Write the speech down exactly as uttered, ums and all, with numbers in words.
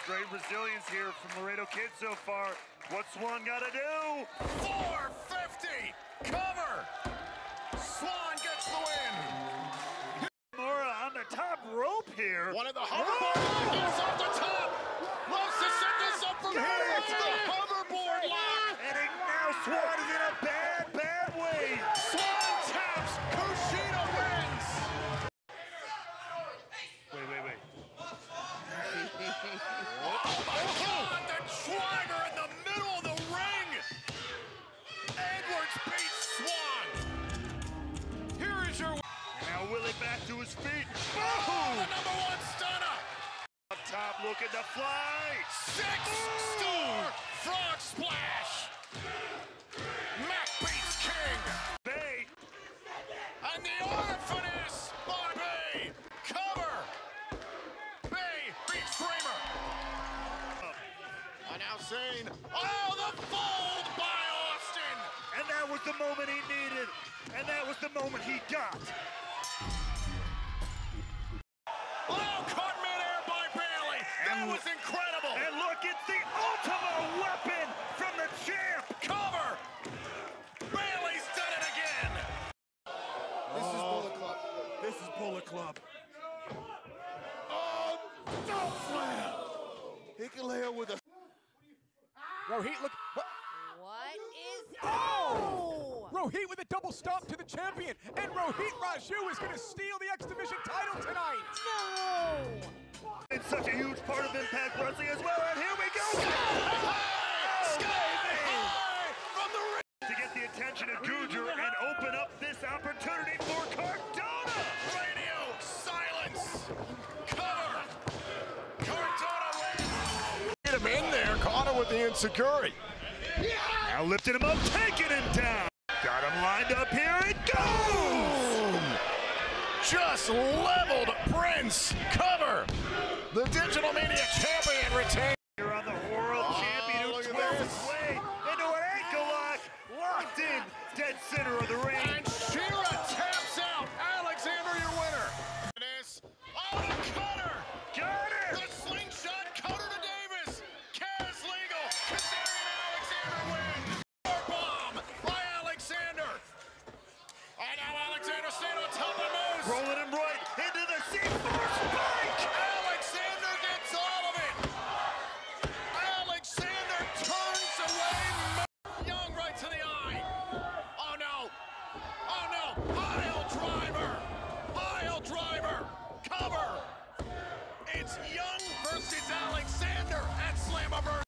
Great resilience here from Laredo Kid so far. What's Swan got to do? four fifty, cover. Swan gets the win. Mora on the top rope here. One of the hoverboard gets off the top. Loves to set this up from here. It's the hoverboard lock. And now Swan is in a bad, bad way. Swan taps. Kushida wins. Wait, wait, wait. Oh my God! The driver in the middle of the ring. Edwards beats Swan. Here is your. Now Willie back to his feet. Oh, Boom! the number one stunner. Up top looking to fly. Six star frog splash. Mac beats King. Bay. And the order finesse by Bay. Cover. Bay beats Kramer. Announcing. Oh, the fold by Austin. And that was the moment he needed. And that was the moment he got. Oh, caught midair by Bailey. That And- was incredible. And look, it's the ultimate weapon from the champ. Cover. Bailey's done it again. This is Bullet Club. This is Bullet Club. Oh, don't slam! Hikuleo with a. Rohit, look. What? What is... Oh! Rohit with a double stomp to the champion. And Rohit Raju is going to steal the X Division title tonight. No! It's such a huge part of Impact Wrestling as well. And here we go. Sky high from the ring. To get the attention of Gujar and open up this opportunity for Cardona. Radio silence. Cover. Cardona wins. Get him in there. Caught him with the insecurity. Now lifting him up, taking him down. Got him lined up here. It goes. Boom. Just leveled Prince. Cover. The Digital Media Champion retains. Here on the world Oh, champion who look at twirls this. his way into an ankle lock. Locked in, dead center of the ring. And Shira taps out. Alexander, your winner. It is. Oh, the cutter. Got The it. slingshot cutter to Davis. Kaz legal. Kazarian Alexander wins. Power bomb by Alexander. And now Alexander staying on top of moves. Rolling him right into the C four spike. Alexander gets all of it. Alexander turns away. Young right to the eye. Oh no. Oh no. Pile driver. Pile driver. Cover. It's Young versus Alexander at Slammiversary.